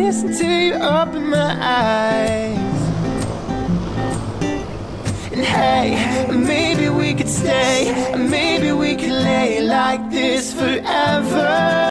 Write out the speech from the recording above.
darkness until you open my eyes. And hey, maybe we could stay, maybe we could lay like this forever.